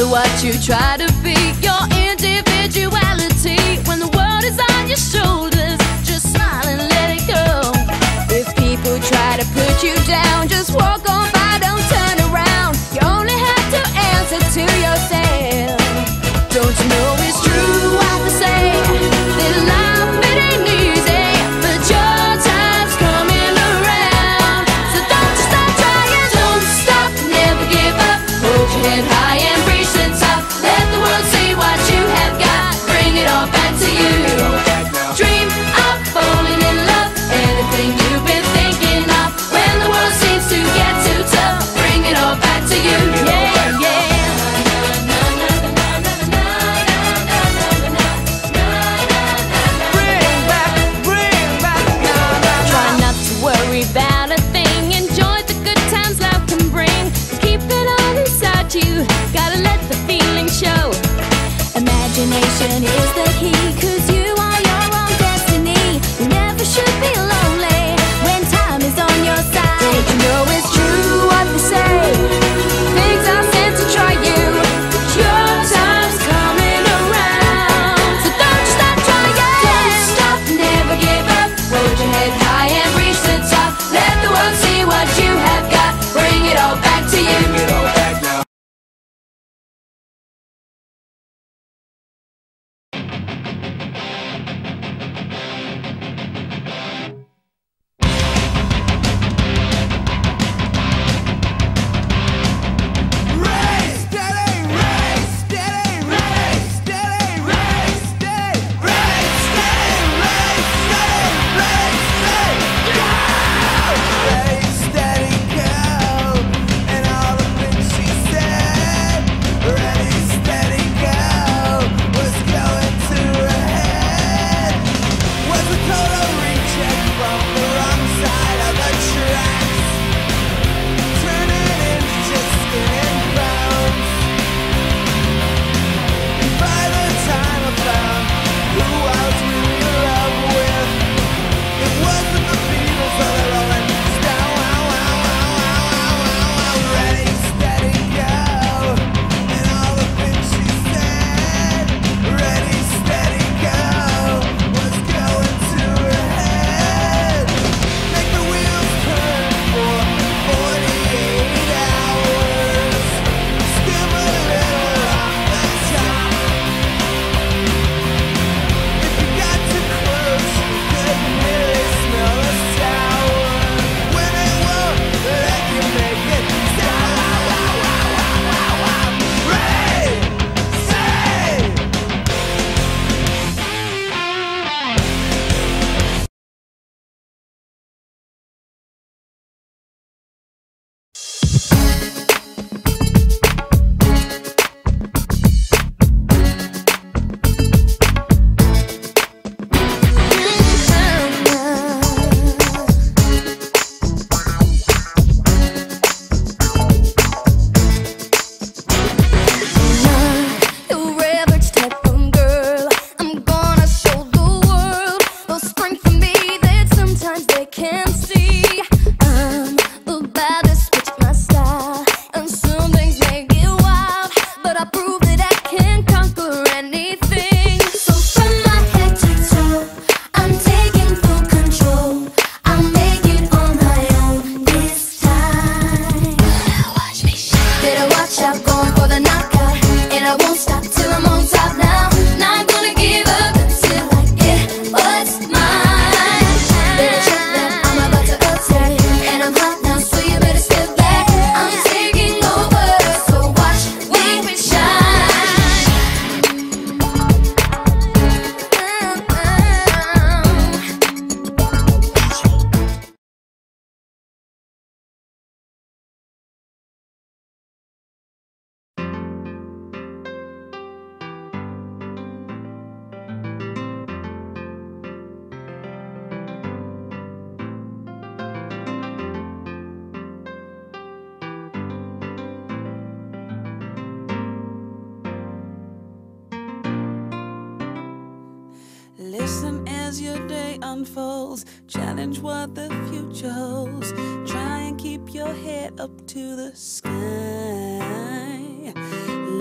what you try to be, your individuality. When the world is on your shoulders, just smile and let it go. If people try to put you down, just walk on by, don't turn around. You only have to answer to yourself. Don't you know it's true what they say, that life it ain't easy, but your time's coming around. So don't you stop trying, don't stop, never give up. Hold your head high and reach the top. Let the world see what you have got. Bring it all back to you. Dream of falling in love, anything you've been thinking of. When the world seems to get too tough, bring it all back to you. Yeah, yeah. About a thing, enjoy the good times life can bring. Keep it all inside you, gotta let the feeling show. Imagination is the key, 'cause you are your own destiny. You never should be lonely when time is on your side. Don't you know it's true what they say, things are sent to try you, but your time's coming around. So don't you stop trying, don't stop, never give up. Hold your head high and reach the top. Let the world see what you have got. Bring it all back to you. Bring it all back now. Listen as your day unfolds, challenge what the future holds. Try and keep your head up to the sky.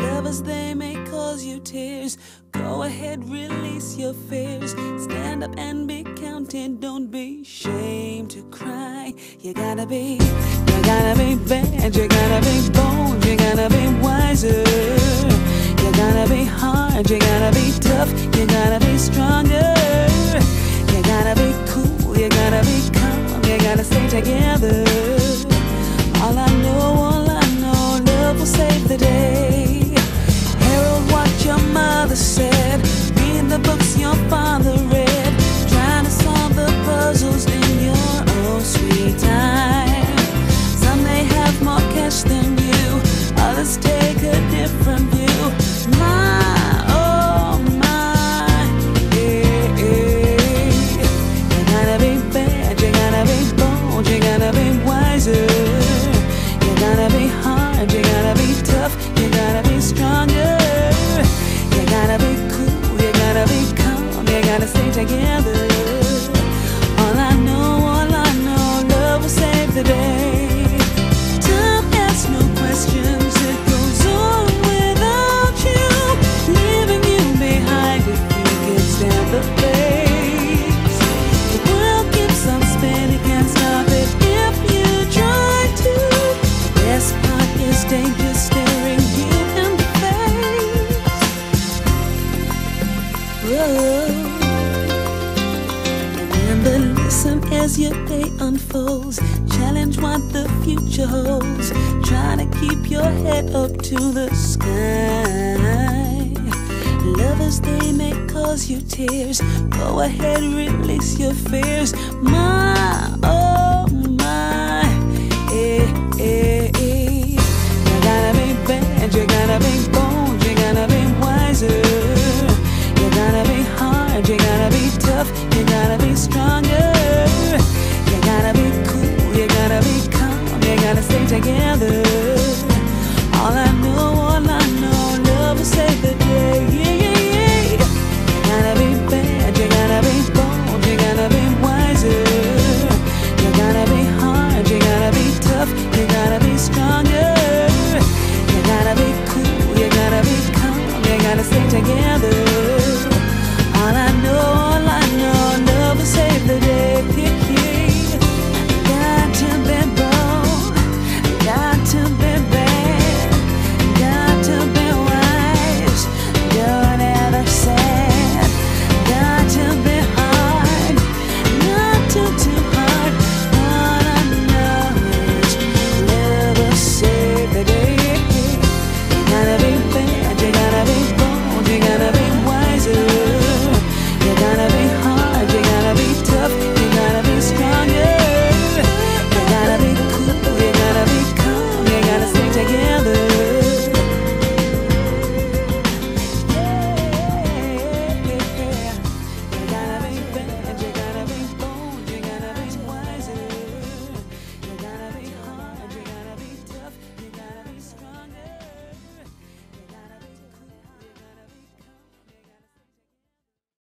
Lovers, they may cause you tears. Go ahead, release your fears. Stand up and be counted. Don't be ashamed to cry. You gotta be bad. You gotta be bold. You gotta be wiser. You gotta be hard. You gotta be tough. You gotta be stronger. You gotta be cool. You gotta be calm. You gotta stay together. All I know, love will save the day. Herald what your mother said. Read the books your father read. Trying to solve the puzzles in your own sweet time. Some may have more cash than you. Others take a different view. My, oh my, yeah, yeah. You gotta be bad. You gotta be bold. You gotta be wiser. You gotta be hard. You gotta be tough. You gotta be stronger. You gotta be cool. You gotta be calm. You gotta stay together. All I know, love will save the day. Time asks no questions. It goes on without you, leaving you behind if you can stand the pace. The world keeps on spinning, can't stop it if you try to. The best part is danger staring you in the face. Whoa. Remember, listen as your day unfolds. Challenge what the future holds. Try to keep your head up to the sky. Lovers, they may cause you tears. Go ahead, release your fears. My, oh my, eh, eh, eh. You gotta be bad, you gotta be bold, you gotta be wiser. You gotta be hard, you gotta be tough, you gotta be stronger. You gotta be cool, you gotta be calm, you gotta stay together.